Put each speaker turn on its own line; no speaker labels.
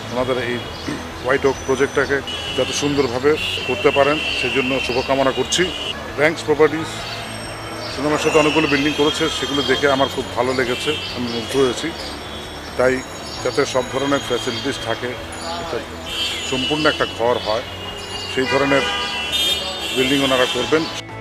ওনাদের এই white okay প্রজেক্টটাকে যাতে সুন্দরভাবে করতে পারেন সেই জন্য শুভকামনা করছি। র্যাঙ্কস প্রপার্টিস সুনামের সাথে অনেকগুলো বিল্ডিং করেছে, সেগুলো দেখে আমার খুব ভালো লেগেছে, আমি মুগ্ধ হয়েছি। তাই যাতে সব ধরনের ফ্যাসিলিটিস থাকে, সম্পূর্ণ একটা ঘর হয়, সেই ধরনের বিল্ডিং ওনারা করবেন।